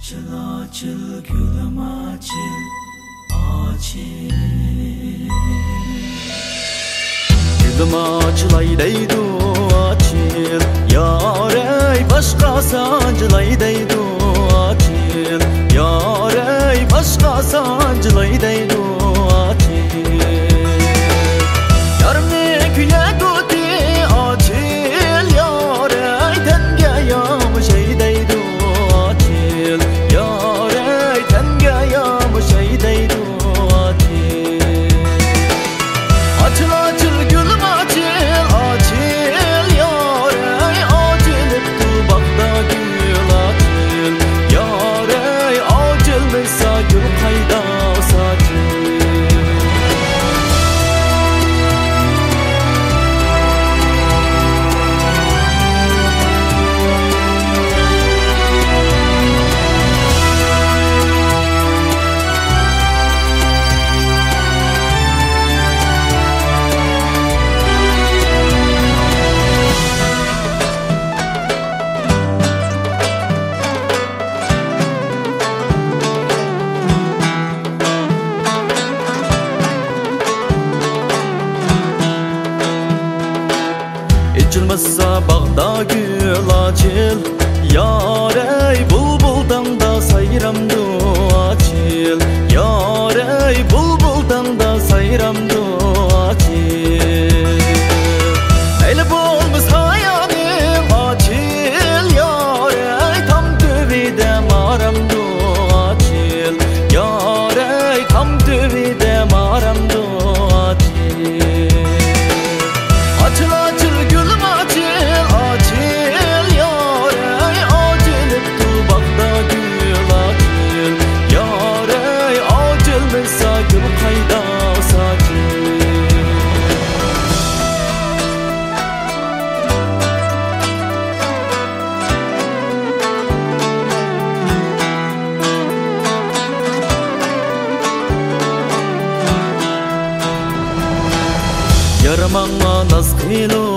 Açıl açıl gülüm açıl, açıl. Gülüm açıl aydaydı açıl, yar ey başka sancılaydaydı açıl, yar ey başka sancılaydaydı açıl. Yarım küye tuti açıl, yar ey tenge yamış eydaydı açıl, yar ey tenge yamış eydaydı açıl. Açıl açıl gülüm açıl, açıl, yar ey açılıptı bakta gül açıl, yar ey açılmışsa gül kayda saçıl. Açılmazsa bağda gül açıl, yar ey bulbuldan da sayramdı açıl, yar ey bulbuldan da sayramdı açıl. Eyle bulmuş hayalim açıl, yar ey tam tüvidem aramdı açıl, yar ey tam tüvidem aramdı açıl. Açıl açıl gülüm açıl, açıl, yar ey açılıptı bakta gül açıl, yar ey açılmışsa gül kayda saçıl. Yaramana naz kıylı